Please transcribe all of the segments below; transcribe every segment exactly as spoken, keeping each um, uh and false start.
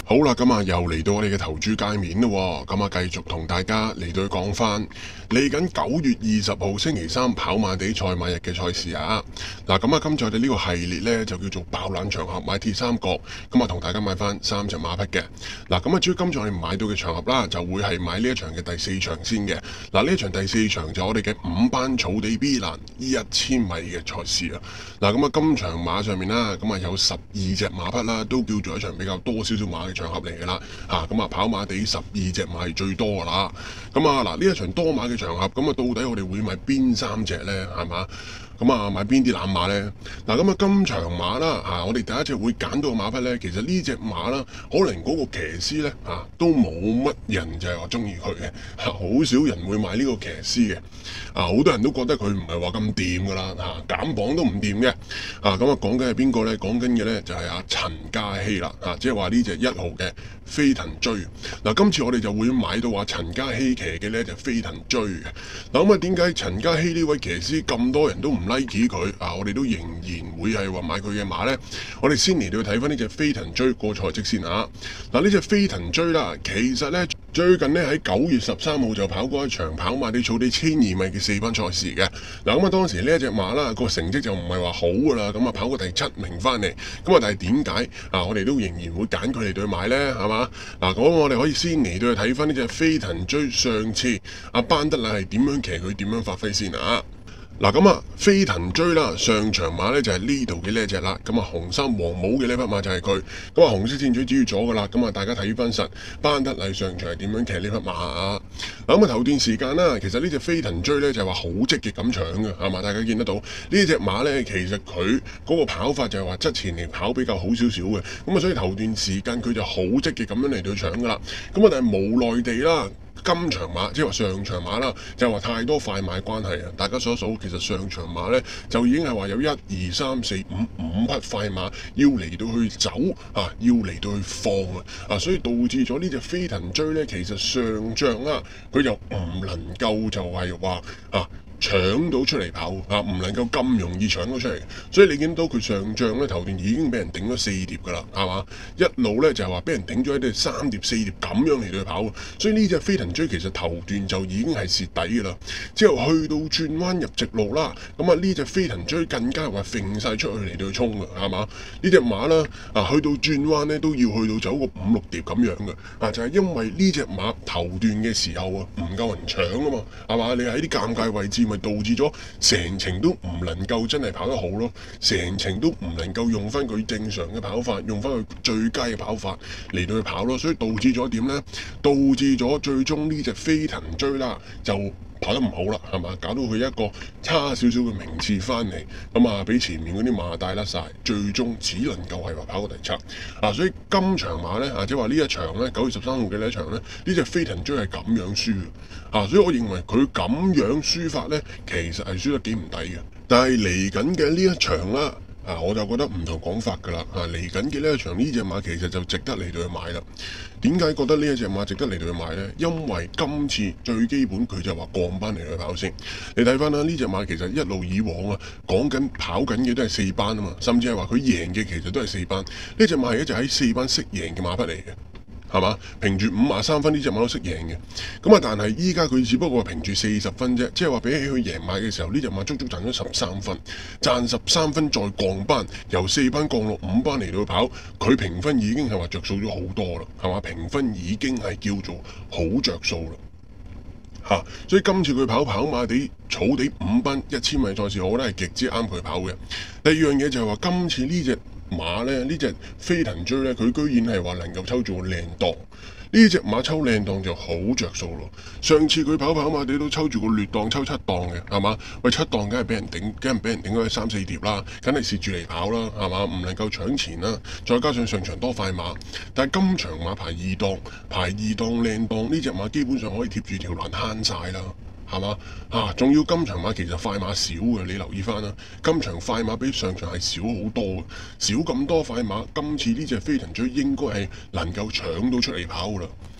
好啦，咁啊又嚟到我哋嘅投注界面咯，咁啊繼續同大家嚟到去講翻嚟緊九月二十號星期三跑馬地賽馬日嘅賽事啊！嗱，咁啊今次我哋呢個系列呢，就叫做爆冷場合買鐵三角，咁啊同大家買翻三隻馬匹嘅。嗱，咁啊至於今次我哋買到嘅場合啦，就會係買呢一場嘅第四場先嘅。嗱，呢一場第四場就我哋嘅五班草地 B 欄一千米嘅賽事啊！嗱，咁啊今場馬上面啦，咁啊有十二隻馬匹啦，都叫做一場比較多少少馬嘅場合嚟嘅啦，嚇咁啊跑馬地十二隻馬係最多噶啦，咁啊嗱呢一場多馬嘅場合，咁啊到底我哋會買邊三隻呢？係嘛？咁啊買邊啲攬馬呢？嗱咁啊今場馬啦嚇，我哋第一隻會揀到嘅馬匹呢，其實呢隻馬啦，可能嗰個騎師呢，嚇都冇乜人就係話中意佢嘅，嚇好少人會買呢個騎師嘅，啊好多人都覺得佢唔係話咁掂噶啦，嚇減磅都唔掂嘅，啊咁啊講緊係邊個呢？講緊嘅呢就係阿陳嘉熙啦，啊即係話呢隻一號嘅飛騰追。嗱今次我哋就會買到話陳嘉熙騎嘅呢就飛騰追嘅。嗱咁啊點解陳嘉熙呢位騎師咁多人都唔like佢啊？我哋都仍然會係話買佢嘅馬呢。我哋先嚟到睇翻呢隻飛騰追過賽績先啊！嗱呢隻飛騰追啦，其實呢，最近呢喺九月十三號就跑過一場跑馬地草地千二米嘅四班賽事嘅。嗱咁啊當時呢一隻馬啦個成績就唔係話好噶啦，咁啊跑過第七名翻嚟。咁啊但係點解啊我哋都仍然會揀佢嚟到去買呢？係嘛？嗱咁我哋可以先嚟到去睇翻呢隻飛騰追上次阿班德禮係點樣騎佢點樣發揮先啊！嗱咁啊，飛騰追啦，上場馬咧就係呢度嘅呢一隻啦。咁啊，紅衫黃帽嘅呢匹馬就係佢。咁啊，紅色箭嘴指住咗噶啦。咁啊，大家睇翻實班德禮上場係點樣騎呢匹馬啊？嗱咁啊，頭段時間啦，其實呢隻飛騰追咧就係話好積極咁搶嘅，係嘛？大家見得到呢隻馬咧，其實佢嗰個跑法就係話側前嚟跑比較好少少嘅。咁啊，所以頭段時間佢就好積極咁樣嚟到搶噶啦。咁啊，但係無奈地啦。今場馬即係話上場馬啦，就係話太多快馬關係啊！大家數一數，其實上場馬咧就已經係話有一二三四五五匹快馬要嚟到去走啊，要嚟到去放啊！啊，所以導致咗呢隻飛騰追咧，其實上仗啦，佢就唔能夠就係話啊。搶到出嚟跑啊，唔能夠咁容易搶到出嚟，所以你見到佢上仗咧頭段已經俾人頂咗四碟噶啦，係嘛？一路咧就係話俾人頂咗一啲三碟四碟咁樣嚟到去跑，所以呢隻飛騰追其實頭段就已經係蝕底噶啦，之後去到轉彎入直路啦，咁啊呢隻飛騰追更加係話揈晒出去嚟到去衝噶，係嘛？呢隻馬啦啊去到轉彎咧都要去到走個五六碟咁樣嘅，啊就係、是、因為呢隻馬頭段嘅時候啊唔夠人搶啊嘛，係嘛？你喺啲尷尬位置。咪導致咗成程都唔能夠真係跑得好咯，成程都唔能夠用翻佢正常嘅跑法，用翻佢最佳嘅跑法嚟到去跑咯，所以導致咗點呢？導致咗最終呢隻飛騰追啦就跑得唔好啦，係嘛？搞到佢一個差少少嘅名次翻嚟，咁啊俾前面嗰啲馬帶甩晒，最終只能夠係話跑過第七啊！所以今場馬呢，啊，即係話呢一場呢，九月十三號嘅呢一場呢，呢隻飛騰追係咁樣輸啊！所以我認為佢咁樣輸法呢，其實係輸得幾唔抵嘅。但係嚟緊嘅呢一場啦。啊，我就覺得唔同講法㗎啦。啊，嚟緊嘅呢一場呢隻馬其實就值得嚟到去買啦。點解覺得呢一隻馬值得嚟到去買呢？因為今次最基本佢就話降班嚟到去跑先。你睇翻啦，呢隻馬其實一路以往啊，講緊跑緊嘅都係四班啊嘛，甚至係話佢贏嘅其實都係四班。呢隻馬係一隻喺四班識贏嘅馬匹嚟嘅。係嘛？憑住五十三分呢隻馬都識贏嘅，咁啊但係依家佢只不過係憑住四十分啫，即係話比起佢贏馬嘅時候，呢隻馬足足賺咗十三分，賺十三分再降班，由四班降落五班嚟到跑，佢評分已經係話着數咗好多啦，係嘛？評分已經係叫做好着數啦，嚇、啊！所以今次佢跑跑馬地草地五班一千米賽事，我覺得係極之啱佢跑嘅。第二樣嘢就係話今次呢隻馬咧，呢隻飛騰追咧，佢居然係話能夠抽住個靚檔，呢隻馬抽靚檔就好着數咯。上次佢跑跑馬地都抽住個劣檔，抽七檔嘅，係嘛？喂，七檔梗係俾人頂，梗係俾人頂咗三四碟啦，梗係蝕住嚟跑啦，係嘛？唔能夠搶前啦，再加上上場多快馬，但係今場馬排二檔，排二檔靚檔，呢隻馬基本上可以貼住條欄慳晒啦。係嘛啊？仲要今場馬其實快馬少嘅，你留意翻啦。今場快馬比上場係少好多嘅，少咁多快馬。今次呢隻飛騰追應該係能夠搶到出嚟跑噶啦。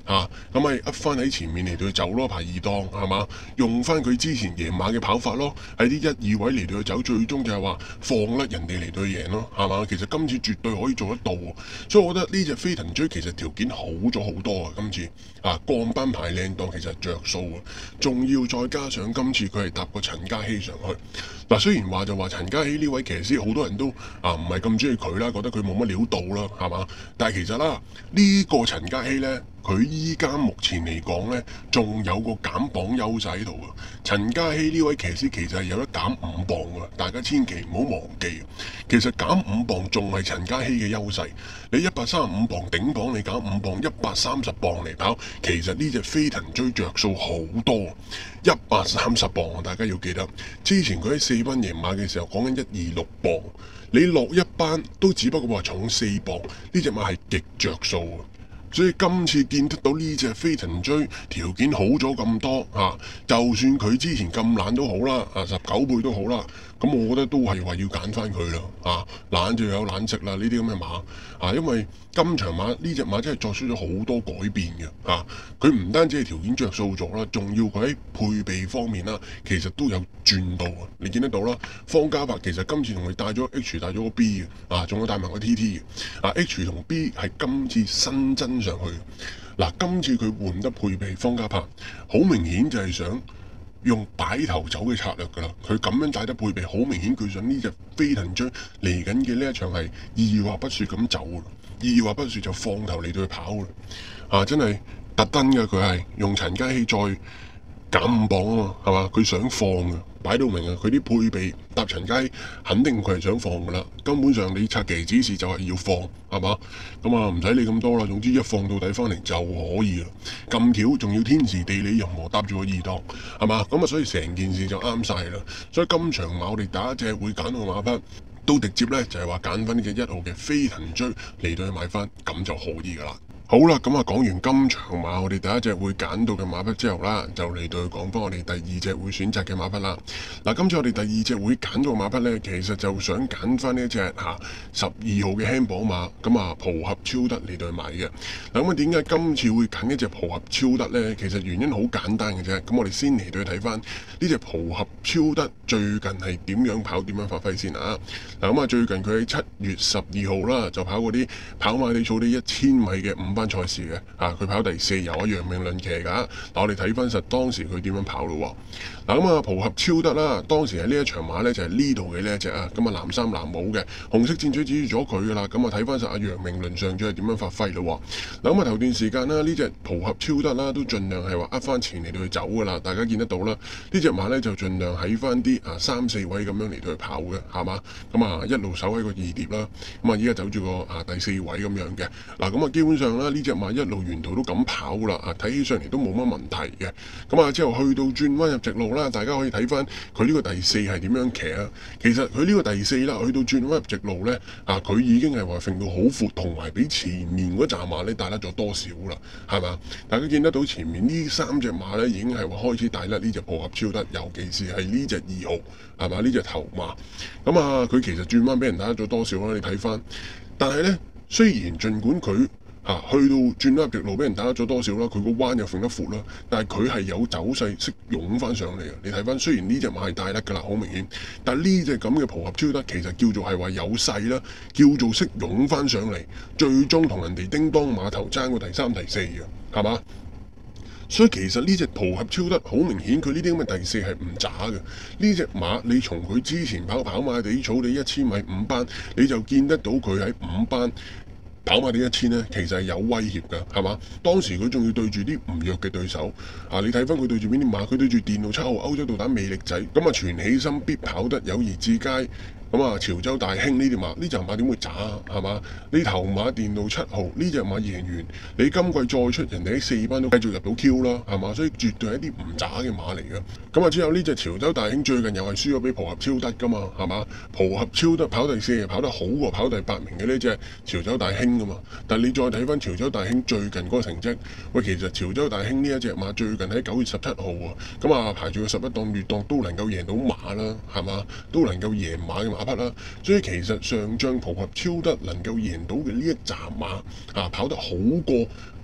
嚇，咁咪噏翻喺前面嚟到去走咯，排二檔係嘛？用翻佢之前贏馬嘅跑法咯，喺啲一二位嚟到去走，最終就係話放甩人哋嚟到去贏咯，係嘛？其實今次絕對可以做得到，所以我覺得呢隻飛騰追其實條件好咗好多啊！今次啊降班排靚檔其實着數啊，仲要再加上今次佢係搭個陳嘉熙上去。嗱，雖然話就話陳嘉熙呢位騎師好多人都啊唔係咁中意佢啦，覺得佢冇乜料到啦，係嘛？但係其實啦，呢個陳嘉熙呢，佢依家目前嚟講呢，仲有個減磅優勢喺度啊！陳嘉熙呢位騎師其實係有得減五磅㗎，大家千祈唔好忘記。其實減五磅仲係陳嘉熙嘅優勢。你一百三十五磅頂磅，你減五磅，一百三十磅嚟跑，其實呢隻飛騰追着數好多。一百三十磅，大家要記得，之前佢喺四班贏馬嘅時候講緊一二六磅，你落一班都只不過話重四磅，呢隻馬係極着數啊！所以今次見得到呢隻飛騰追條件好咗咁多嚇、啊，就算佢之前咁懶都好啦，啊十九倍都好啦，咁我覺得都係話要揀翻佢啦，啊懶就有懶食啦，呢啲咁嘅馬啊，因為今場馬呢隻馬真係作出咗好多改變嘅，啊佢唔單止係條件着數咗啦，仲要佢喺配備方面啦，其實都有轉到啊，你見得到啦，方嘉柏其實今次同佢帶咗 H 帶咗個 B 嘅，啊仲有帶埋個 T T 嘅，啊 H 同 B 係今次新增上去。嗱，今次佢換得配備方嘉柏，好明顯就係想用擺頭走嘅策略㗎啦。佢咁樣帶得配備，好明顯佢想呢隻飛騰追嚟緊嘅呢一場係二話不說咁走啦，二話不說就放頭嚟到去跑啦。啊，真係特登嘅，佢係用陳嘉熙再減五磅啊嘛，係嘛？佢想放嘅，擺到明啊！佢啲配備搭陳嘉熙，肯定佢係想放噶啦。根本上你拆旗指示就係要放，係嘛？咁啊唔使理咁多啦。總之一放到底翻嚟就可以啦。咁巧仲要天時地利人和搭住個二檔，係嘛？咁啊所以成件事就啱晒啦。所以今場馬我哋打一隻會揀到馬匹，都直接咧就係話揀翻呢隻一號嘅飛騰追嚟到去買翻，咁就可以噶啦。好啦，咁啊講完今場馬我哋第一隻會揀到嘅馬匹之後啦，就嚟到去講翻我哋第二隻會選擇嘅馬匹啦。嗱，今次我哋第二隻會揀到嘅馬匹呢，其實就想揀翻呢一隻嚇十二號嘅輕磅馬，咁啊蒲合超德嚟到去買嘅。嗱，咁啊點解今次會揀一隻蒲合超德呢？其實原因好簡單嘅啫。咁我哋先嚟到去睇翻呢隻蒲合超德最近係點樣跑、點樣發揮先啊。嗱，咁啊最近佢喺七月十二號啦，就跑嗰啲跑馬地草地一千米嘅五班賽事嘅，啊佢跑第四，由阿楊明倫騎噶。嗱，我哋睇翻實當時佢點樣跑咯。嗱，咁啊蒲合超德啦，當時喺呢一場馬呢，就係呢度嘅呢一隻啊，咁啊藍衫藍帽嘅紅色箭嘴指住咗佢噶啦。咁啊睇翻實阿楊明倫上咗係點樣發揮咯。嗱，咁啊頭段時間啦，呢隻蒲合超德啦都盡量係話呃翻前嚟到去走噶啦，大家見得到啦。呢隻馬呢，就盡量喺翻啲啊三四位咁樣嚟到去跑嘅，係嘛？咁啊一路守喺個二碟啦。咁啊依家走住個啊第四位咁樣嘅。嗱，咁啊基本上啦，呢隻馬一路沿途都咁跑啦，啊睇起上嚟都冇乜問題嘅。咁啊之後去到轉彎入直路啦，大家可以睇翻佢呢個第四係點樣騎啊。其實佢呢個第四啦，去到轉彎入直路呢，啊佢已經係話揈到好闊，同埋比前面嗰紮馬呢帶得咗多少啦，係嘛？大家見得到前面呢三隻馬呢已經係話開始帶甩呢隻蒲合超德，尤其是係呢隻二號，係嘛？呢隻頭馬。咁啊佢其實轉彎俾人帶得咗多少啦？你睇翻，但係呢，雖然儘管佢啊，去到轉咗入直路，俾人打咗多少啦？佢個彎又揈得闊啦，但係佢係有走勢識湧翻上嚟嘅。你睇翻，雖然呢隻馬係帶得㗎啦，好明顯，但係呢隻咁嘅蒲合超德其實叫做係話有勢啦，叫做識湧翻上嚟，最終同人哋叮當馬頭爭個第三、第四嘅，係嘛？所以其實呢隻蒲合超德好明顯，佢呢啲咁嘅第四係唔渣嘅。呢隻馬你從佢之前跑跑馬地草地一千米五班，你就見得到佢喺五班跑馬地一千呢，其實係有威脅㗎，係嘛？當時佢仲要對住啲唔弱嘅對手啊！你睇翻佢對住邊啲馬？佢對住電路七號歐洲導彈魅力仔，咁啊全起心必跑得友誼至佳。咁啊，潮州大興呢啲馬，呢隻馬點會渣啊？係嘛？你頭馬電路七號呢隻馬贏完，你今季再出人哋喺四班都繼續入到 Q 啦，係嘛？所以絕對係一啲唔渣嘅馬嚟嘅。咁啊，之後呢隻潮州大興最近又係輸咗俾蒲合超德㗎嘛，係嘛？蒲合超德跑第四，跑得好過跑第八名嘅呢隻潮州大興㗎嘛。但係你再睇翻潮州大興最近嗰個成績，喂，其實潮州大興呢一隻馬最近喺九月十七號啊，咁啊排住個十一檔、月檔都能夠贏到馬啦，係嘛？都能夠贏馬嘅馬匹啦。所以其實上仗蒲合超德能夠贏到嘅呢一紮馬啊，跑得好過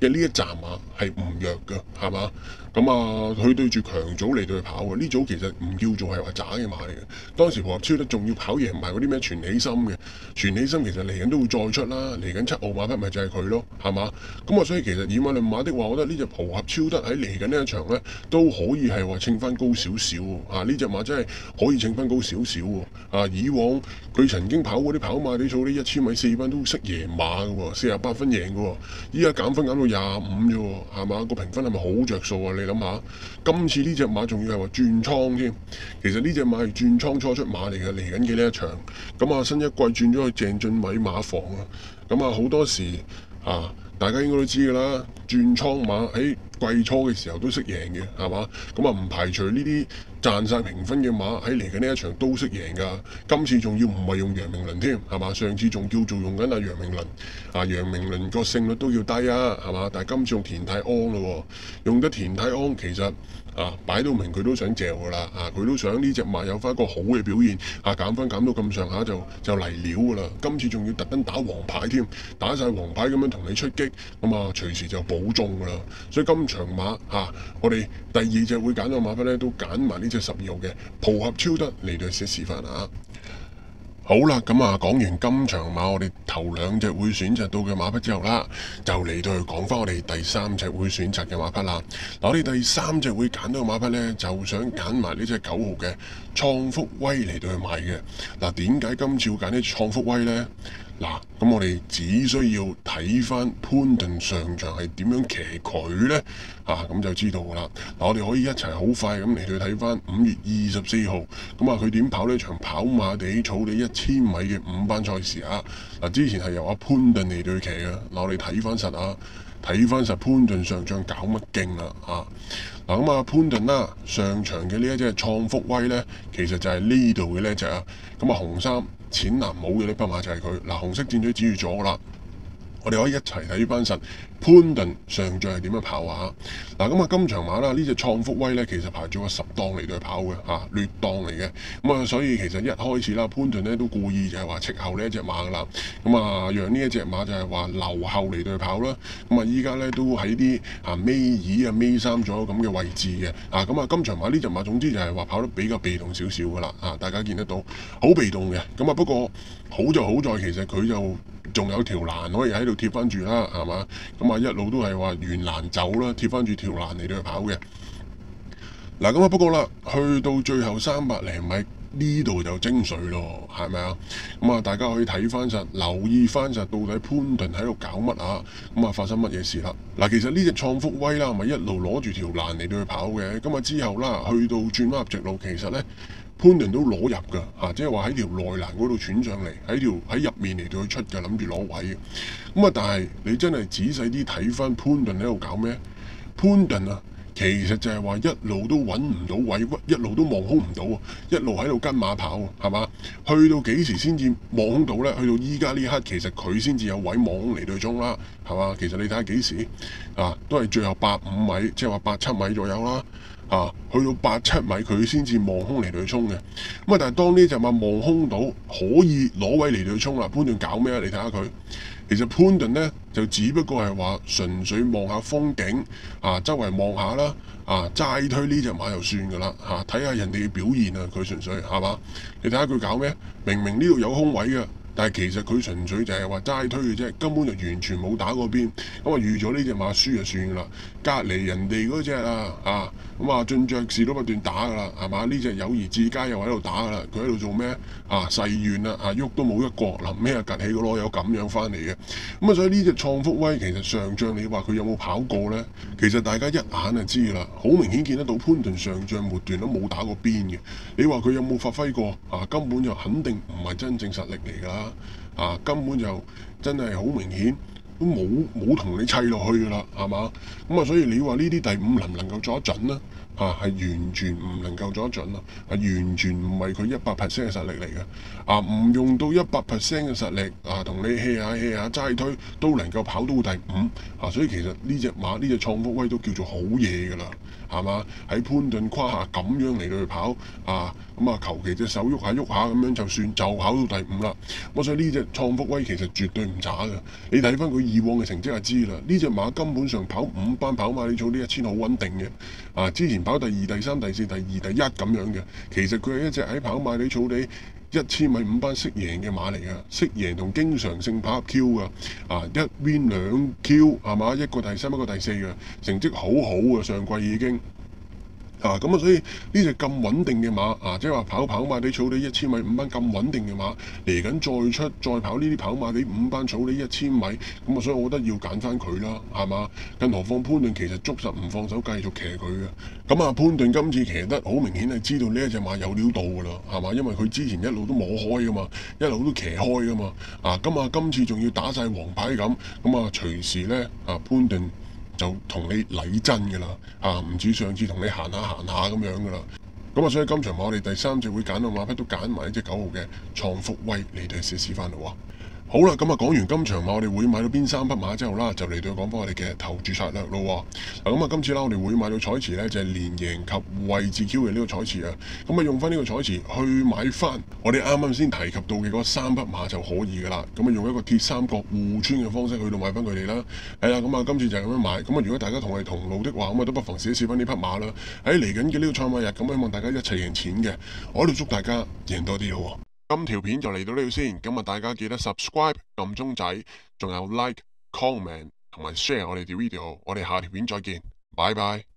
嘅呢一紮馬係唔弱嘅，係嘛？咁啊，佢對住強組嚟到去跑嘅呢組其實唔叫做係話渣嘅馬嚟嘅。當時蒲合超德仲要跑贏埋嗰啲咩全起心嘅，全起心其實嚟緊都會再出啦，嚟緊七號馬匹咪就係佢咯，係嘛？咁啊，所以其實以馬論馬的話，我覺得呢隻蒲合超德喺嚟緊呢一場咧都可以係話稱翻高少少喎。啊，呢隻馬真係可以稱翻高少少喎。啊，以往佢曾經跑過啲跑馬地草啲一千米四分都識贏馬嘅喎，四十八分贏嘅喎，依家減分減到廿五啫喎，係嘛？個評分係咪好着數啊？你諗下，今次呢隻馬仲要係話轉倉添，其實呢隻馬係轉倉初出馬嚟嘅，嚟緊嘅呢一場，咁啊新一季轉咗去鄭俊偉馬房啊，咁啊好多時啊大家應該都知㗎啦，轉倉馬喺季初嘅時候都識贏嘅，係嘛？咁啊唔排除呢啲賺晒評分嘅馬喺嚟緊呢一場都識贏㗎，今次仲要唔係用楊明倫添，係嘛？上次仲叫做用緊阿楊明倫，啊楊明倫個勝率都要低啊，係嘛？但係今次用田泰安咯，用得田泰安其實啊擺到明佢都想嚼㗎啦，啊佢都想呢隻馬有翻一個好嘅表現，啊減分減到咁上下就就嚟料㗎啦，今次仲要特登打黃牌添，打晒黃牌咁樣同你出擊，咁啊隨時就保中㗎啦，所以今場馬嚇、啊、我哋第二隻會揀到馬匹咧，都揀埋呢隻十二號嘅蒲合超德嚟到試示範啊！好啦，咁啊講完今場馬我哋頭兩隻會選擇到嘅馬匹之後啦，就嚟到去講翻我哋第三隻會選擇嘅馬匹啦。嗱，我哋第三隻會揀到嘅馬匹呢，就想揀埋呢隻九號嘅創福威嚟到去買嘅。嗱，點解今次要揀呢隻創福威呢？嗱，咁我哋只需要睇翻潘頓上場係點樣騎佢呢？啊，咁就知道噶啦。嗱，我哋可以一齊好快咁嚟到睇翻五月二十四號，咁啊佢點跑呢場跑馬地草地一千米嘅五班賽事啊？嗱，之前係由阿潘頓嚟到騎嘅，嗱我哋睇翻實啊，睇翻實潘頓上場搞乜勁啦啊！嗱，咁啊潘頓啦上場嘅呢一隻創福威呢，其實就係呢度嘅呢一隻啊，咁啊紅衫淺藍帽嘅呢匹馬就係佢，嗱紅色箭嘴指住咗噶啦，我哋可以一齊睇翻實潘頓上仗係點樣跑啊！嗱咁啊今場馬啦，呢隻創福威呢，其實排咗個十檔嚟到跑嘅嚇、啊，劣檔嚟嘅，咁啊所以其實一開始啦，潘頓呢都故意就係話斥後呢一隻馬噶啦，咁啊讓呢一隻馬就係話留後嚟到跑啦，咁啊依家呢都喺啲啊尾二啊尾三左右咁嘅位置嘅，啊咁啊今場馬呢隻馬總之就係話跑得比較被動少少噶啦，啊大家見得到好被動嘅，咁啊不過好就好在其實佢就仲有條欄可以喺度貼翻住啦，係嘛？咁啊一路都係話沿欄走啦，貼翻住條欄嚟到去跑嘅。嗱咁啊不過啦，去到最後三百零米呢度就精髓咯，係咪啊？咁啊大家可以睇翻實，留意翻實到底潘頓喺度搞乜啊？咁啊發生乜嘢事啦？嗱其實呢隻創福威啦，咪一路攞住條欄嚟到去跑嘅，咁啊之後啦，去到轉彎入直路，其實咧。潘頓都攞入㗎，嚇、啊，即係話喺條內欄嗰度傳上嚟，喺條喺入面嚟到去出嘅，諗住攞位嘅。咁啊，但係你真係仔細啲睇翻潘頓喺度搞咩？潘頓啊，其實就係話一路都揾唔到位，一路都望空唔到，一路喺度跟馬跑，係嘛？去到幾時先至望空到呢？去到依家呢刻，其實佢先至有位望空嚟到中啦，係嘛？其實你睇下幾時啊，都係最後八五米，即係話八七米左右啦。啊，去到八七米佢先至望空嚟到去衝嘅，咁啊但係當呢隻馬望空到可以攞位嚟到去衝啦，潘頓搞咩啊？你睇下佢，其實潘頓呢就只不過係話純粹望下風景，啊周圍望下啦，啊齋推呢隻馬就算噶啦，嚇睇下人哋嘅表現啊，佢純粹係嘛？你睇下佢搞咩？明明呢度有空位嘅。但係其實佢純粹就係話齋推嘅啫，根本就完全冇打過邊，咁啊預咗呢隻馬輸就算啦。隔離人哋嗰隻啊啊咁啊進爵士都不斷打噶啦，係嘛？呢隻友誼之家又喺度打噶啦，佢喺度做咩啊？誓願啦，啊喐都冇一個，臨尾啊趌起個籮柚咁樣翻嚟嘅。咁啊所以呢隻創福威其實上仗你話佢有冇跑過呢？其實大家一眼就知啦，好明顯見得到潘頓上仗末段都冇打過邊嘅。你話佢有冇發揮過啊？根本就肯定唔係真正實力嚟㗎啦。啊，根本就真係好明顯都冇冇同你砌落去噶啦，係嘛？咁啊，所以你話呢啲第五能唔能夠做得準呢？啊，係完全唔能夠做得準咯，係完全唔係佢一百 percent 嘅實力嚟嘅。啊，唔用到一百 percent 嘅實力，啊啊，同你 hea 下 hea 下齋推都能夠跑到第五啊，所以其實呢隻馬呢隻創福威都叫做好嘢㗎啦，係嘛？喺潘頓胯下咁樣嚟到去跑啊，咁啊求其隻手喐下喐下咁樣就算就跑到第五啦。我想呢隻創福威其實絕對唔渣㗎，你睇翻佢以往嘅成績就知啦。呢隻馬根本上跑五班跑馬地草呢一千好穩定嘅，啊之前跑第二、第三、第四、第二、第一咁樣嘅，其實佢係一隻喺跑馬地草地一千米五班識贏嘅馬嚟㗎，識贏同經常性跑入 Q 㗎，啊一 win 兩 Q 係嘛，一個第三一個第四嘅成績好好嘅，上季已經。啊，咁啊，所以呢隻咁穩定嘅馬啊，即係話跑跑馬地草地一千米五班咁穩定嘅馬，嚟緊再出再跑呢啲跑馬地五班草地一千米，咁啊，所以我覺得要揀翻佢啦，係嘛？更何況潘頓其實捉實唔放手，繼續騎佢嘅。咁啊，潘頓今次騎得好明顯係知道呢一隻馬有料到㗎啦，係嘛？因為佢之前一路都摸開㗎嘛，一路都騎開㗎嘛。啊，咁啊，今次仲要打晒黃牌咁，咁啊，隨時咧啊潘頓就同你禮真㗎啦，啊唔似上次同你行下行下咁樣㗎啦。咁啊，所以今場馬我哋第三隻會揀到馬匹都揀埋呢隻九號嘅創福威嚟到試試翻啦喎。好啦，咁啊講完今場馬我哋會買到邊三匹馬之後啦，就嚟到講翻我哋嘅投注策略咯。嗱，咁啊今次啦，我哋會買到彩池咧就係連贏及位置 Q 嘅呢個彩池啊。咁啊用翻呢個彩池去買翻我哋啱啱先提及到嘅嗰三匹馬就可以噶啦。咁啊用一個鐵三角互穿嘅方式去到買翻佢哋啦。係啦，咁啊今次就係咁樣買。咁啊如果大家同我哋同路的話，咁啊都不妨試一試翻呢匹馬啦。喺嚟緊嘅呢個賽馬日，咁希望大家一齊贏錢嘅，我喺度祝大家贏多啲好。今條片就嚟到呢度先，咁啊大家記得 subscribe 撳鐘仔，仲有 like、comment 同埋 share 我哋條 video，我哋下條片再見，拜拜。